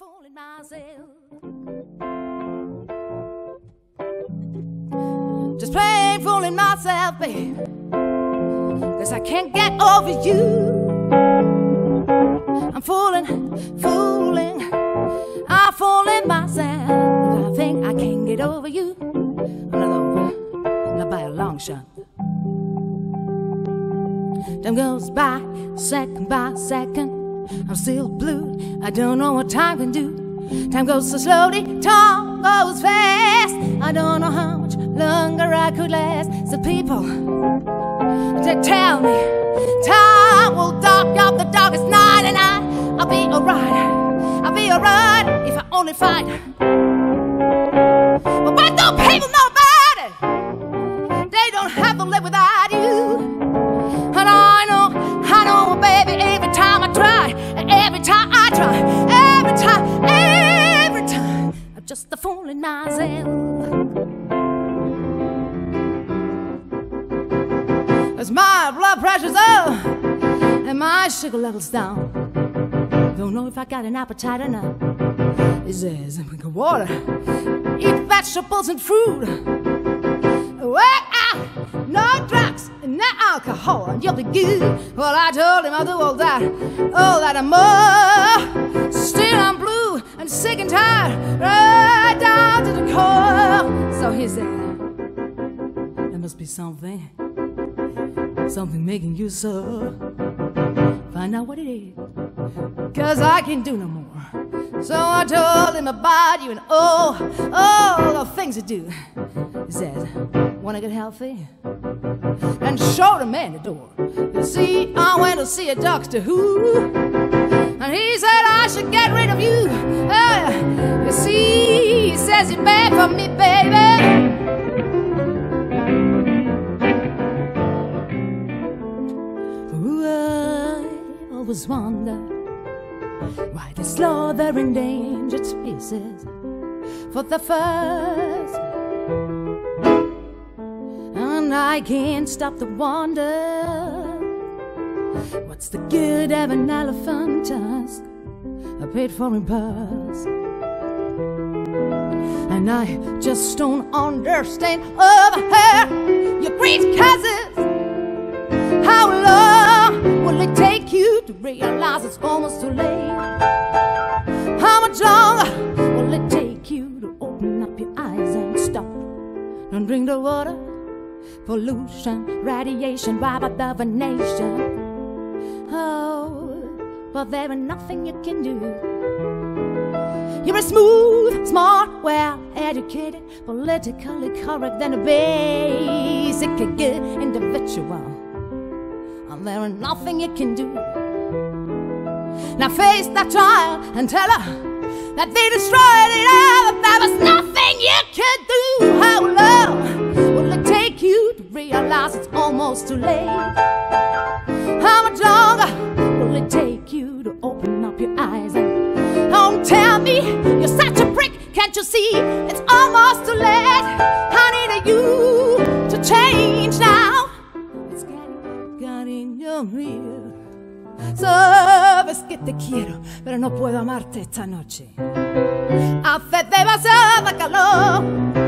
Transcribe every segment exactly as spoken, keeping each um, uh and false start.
fooling myself. Just plain fooling myself, babe. Cause I can't get over you. I'm fooling, fooling, I'm fooling myself. I think I can't get over you. I'm not over, not by a long shot. Time goes by, second by second. I'm still blue, I don't know what time can do. Time goes so slowly, time goes fast. I don't know how much longer I could last. So people, they tell me time will dark up the darkest night, and I, I'll be alright, I'll be alright if I only fight. But why don't people know about it? They don't have to live without you. And I know, I know, baby, every time I try, every time I try, every time, every time, I'm just a fooling myself. As my blood pressure's up and my sugar level's down, don't know if I got an appetite or not. It says drink water, eat vegetables and fruit. Well, out, no drugs, no alcohol, and you'll be good. Well, I told him I'll do all that, all that and more. Still I'm blue and sick and tired, right down to the core. So he said, there must be something, something making you so. Find out what it is, cause I can't do no more. So I told him about you and all, all the things you do. He said, wanna get healthy? And showed a man the door. You see, I went to see a doctor who, and he said I should get rid of you. Uh, you see, he says you're bad for me, baby. Ooh, I always wonder why they slow their endangered species for the first. And I can't stop to wonder, what's the good of an elephant tusk I paid for in purse? And I just don't understand over here, you great cousins. How long will it take you to realize it's almost too late? How much longer will it take you to open up your eyes and stop and drink the water? Pollution, radiation, wipe out the nation. Oh, but there is nothing you can do. You're a smooth, smart, well-educated, politically correct, and a basic good individual. And there is nothing you can do. Now face that child and tell her that they destroyed it all, but there was nothing you could do. How long will it take you to realize it's almost too late? How much longer will it take you to open up your eyes and don't tell me you're such a prick? Can't you see it's almost too late? I need you to change now. It's getting, getting your real. Sabes que te quiero, pero no puedo amarte esta noche. Hace demasiada calor.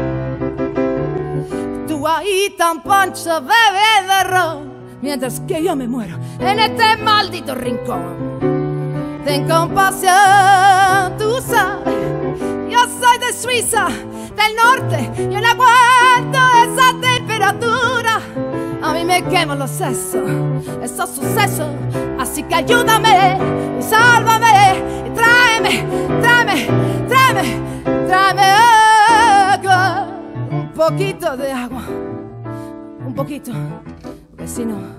Tú ahí tan pancho bebé de ron, mientras que yo me muero en este maldito rincón. Ten compasión, tú sabes, yo soy de Suiza, del norte, y no aguanto esa temperatura. A mí me queman los sesos, esos sucesos. Así que ayúdame y sálvame y tráeme, tráeme, tráeme, tráeme agua. Un poquito de agua, un poquito, porque si no,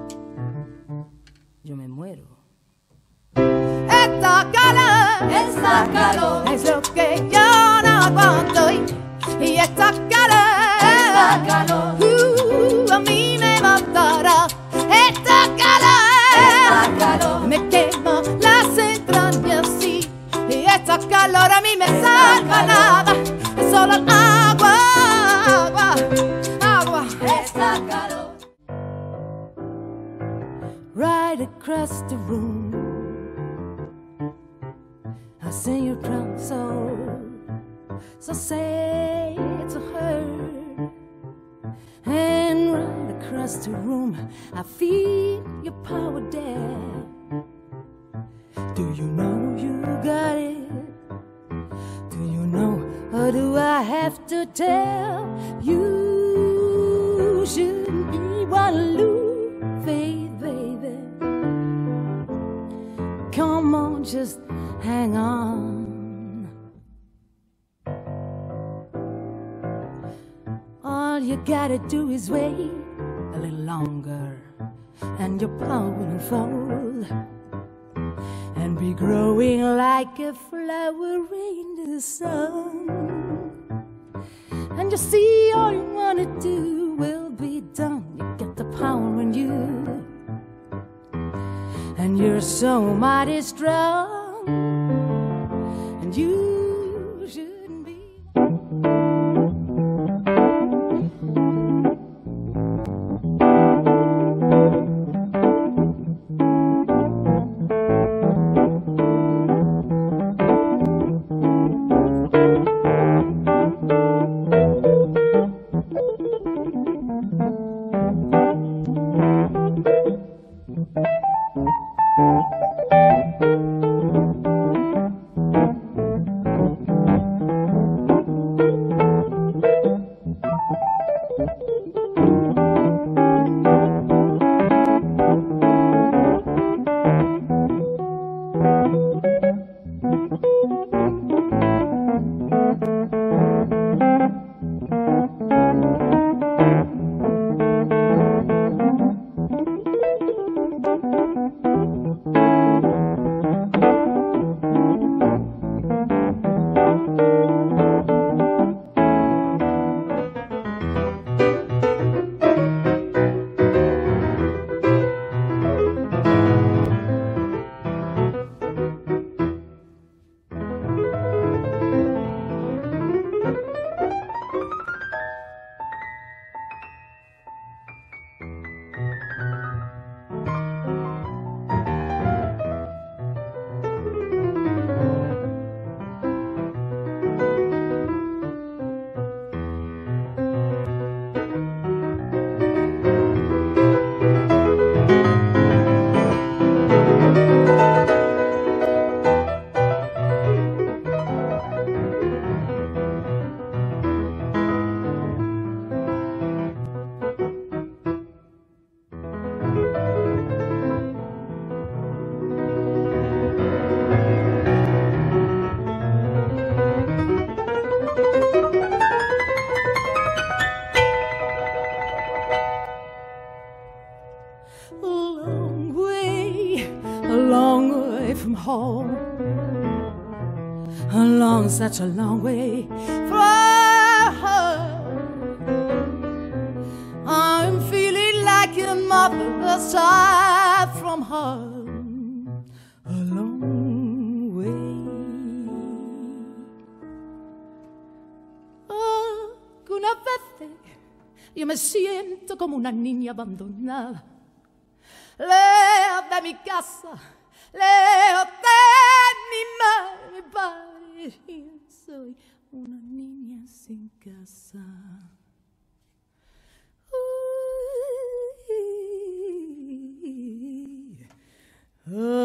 yo me muero. Esta calor, esta calor es lo que yo no aguanto. Y, y esta calor, esta calor uh, a mí me matará. Esta calor, esta calor me quema las entrañas, sí. Y esta calor a mí me salva nada. Es solo el agua, agua, agua. Esta calor. Right across the room, I is in your crown, so, so say it to her. And right across the room, I feel your power there. Do you know you got it? Do you know, or do I have to tell you? Shouldn't be one lose faith, baby. Come on, just hang on. All you gotta do is wait a little longer, and your power will unfold and be growing like a flower in the sun. And you see, all you wanna do will be done. You get the power in you, and you're so mighty strong, and you shouldn't be. Along such a long way from home, I'm feeling like a mother aside from home. A long way. Algunas veces yo me siento como una niña abandonada, lejos de mi casa, lejos de mi madre, mi padre. Soy una niña sin casa. Uy, oh.